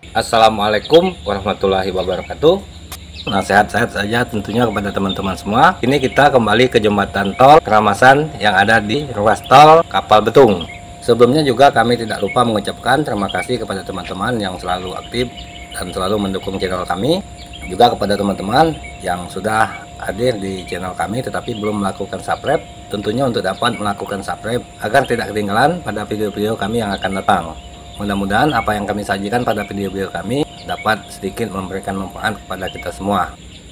Assalamualaikum warahmatullahi wabarakatuh. Nah, sehat-sehat saja tentunya kepada teman-teman semua. Ini kita kembali ke jembatan tol Keramasan yang ada di ruas tol Kapal Betung. Sebelumnya juga kami tidak lupa mengucapkan terima kasih kepada teman-teman yang selalu aktif dan selalu mendukung channel kami. Juga kepada teman-teman yang sudah hadir di channel kami tetapi belum melakukan subscribe, tentunya untuk dapat melakukan subscribe agar tidak ketinggalan pada video-video kami yang akan datang. Mudah-mudahan apa yang kami sajikan pada video-video kami dapat sedikit memberikan manfaat kepada kita semua.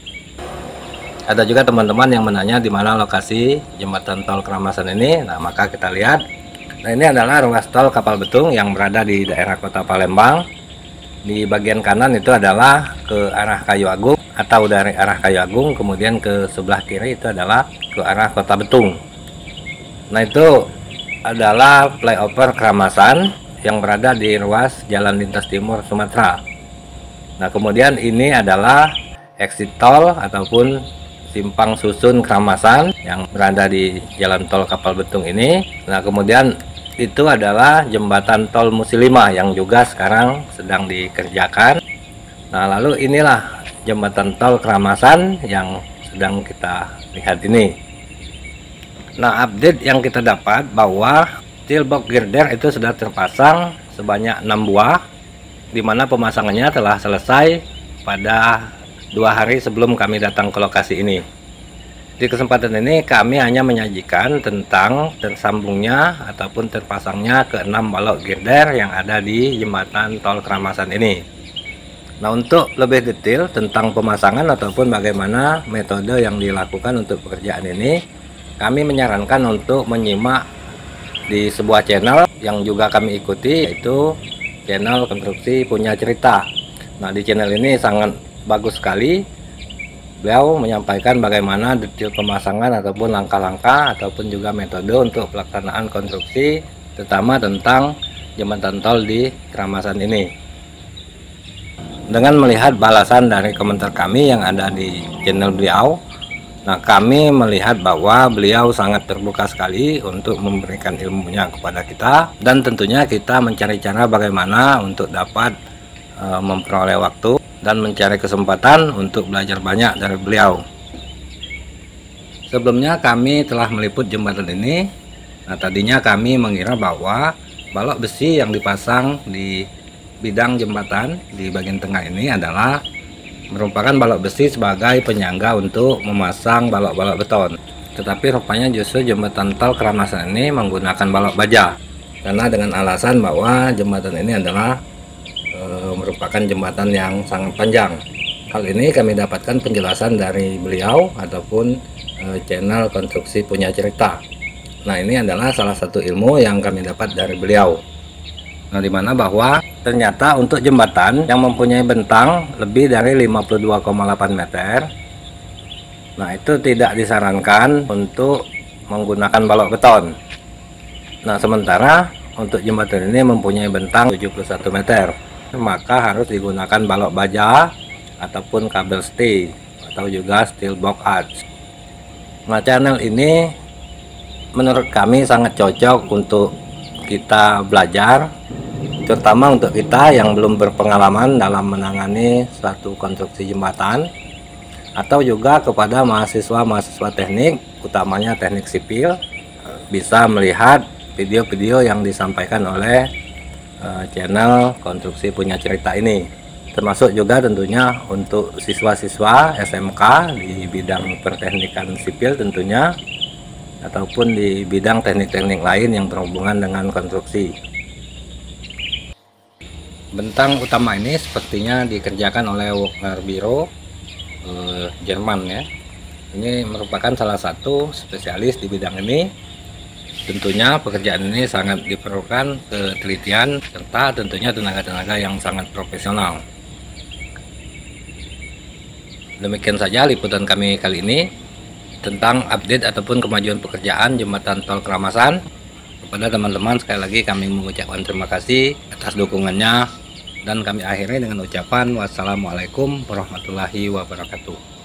Ada juga teman-teman yang menanya di mana lokasi jembatan tol Keramasan ini. Nah, maka kita lihat. Nah, ini adalah ruas tol Kapal Betung yang berada di daerah Kota Palembang. Di bagian kanan itu adalah ke arah Kayu Agung atau dari arah Kayu Agung, kemudian ke sebelah kiri itu adalah ke arah Kota Betung. Nah, itu adalah flyover Keramasan yang berada di ruas Jalan Lintas Timur Sumatera. Nah, kemudian ini adalah exit tol ataupun simpang susun Keramasan yang berada di jalan tol Kapal Betung ini. Nah, kemudian itu adalah jembatan tol Musi 5 yang juga sekarang sedang dikerjakan. Nah, lalu inilah jembatan tol Keramasan yang sedang kita lihat ini. Nah, update yang kita dapat bahwa steel box girder itu sudah terpasang sebanyak 6 buah, di mana pemasangannya telah selesai pada 2 hari sebelum kami datang ke lokasi ini. Di kesempatan ini kami hanya menyajikan tentang tersambungnya ataupun terpasangnya ke 6 balok girder yang ada di jembatan tol Keramasan ini. Nah, untuk lebih detail tentang pemasangan ataupun bagaimana metode yang dilakukan untuk pekerjaan ini, kami menyarankan untuk menyimak di sebuah channel yang juga kami ikuti, yaitu channel Konstruksi Punya Cerita. Nah, di channel ini sangat bagus sekali. Beliau menyampaikan bagaimana detail pemasangan ataupun langkah-langkah ataupun juga metode untuk pelaksanaan konstruksi, terutama tentang jembatan tol di Keramasan ini. Dengan melihat balasan dari komentar kami yang ada di channel beliau, nah, kami melihat bahwa beliau sangat terbuka sekali untuk memberikan ilmunya kepada kita, dan tentunya kita mencari cara bagaimana untuk dapat memperoleh waktu dan mencari kesempatan untuk belajar banyak dari beliau. Sebelumnya kami telah meliput jembatan ini. Nah, tadinya kami mengira bahwa balok besi yang dipasang di bidang jembatan di bagian tengah ini adalah merupakan balok besi sebagai penyangga untuk memasang balok-balok beton. Tetapi rupanya justru jembatan tol Keramasan ini menggunakan balok baja, karena dengan alasan bahwa jembatan ini adalah merupakan jembatan yang sangat panjang. Hal ini kami dapatkan penjelasan dari beliau ataupun channel Konstruksi Punya Cerita. Nah, ini adalah salah satu ilmu yang kami dapat dari beliau. Nah, dimana bahwa ternyata untuk jembatan yang mempunyai bentang lebih dari 52,8 meter, nah, itu tidak disarankan untuk menggunakan balok beton. Nah, sementara untuk jembatan ini mempunyai bentang 71 meter, maka harus digunakan balok baja ataupun kabel stay atau juga steel box arch. Nah, channel ini menurut kami sangat cocok untuk kita belajar, terutama untuk kita yang belum berpengalaman dalam menangani suatu konstruksi jembatan, atau juga kepada mahasiswa-mahasiswa teknik, utamanya teknik sipil, bisa melihat video-video yang disampaikan oleh channel Konstruksi Punya Cerita ini. Termasuk juga tentunya untuk siswa-siswa SMK di bidang perteknikan sipil tentunya, ataupun di bidang teknik-teknik lain yang berhubungan dengan konstruksi. Bentang utama ini sepertinya dikerjakan oleh Walker Biro Jerman ya. Ini merupakan salah satu spesialis di bidang ini. Tentunya pekerjaan ini sangat diperlukan ketelitian serta tentunya tenaga-tenaga yang sangat profesional. Demikian saja liputan kami kali ini tentang update ataupun kemajuan pekerjaan jembatan tol Keramasan. Kepada teman-teman sekali lagi kami mengucapkan terima kasih atas dukungannya, dan kami akhiri dengan ucapan wassalamualaikum warahmatullahi wabarakatuh.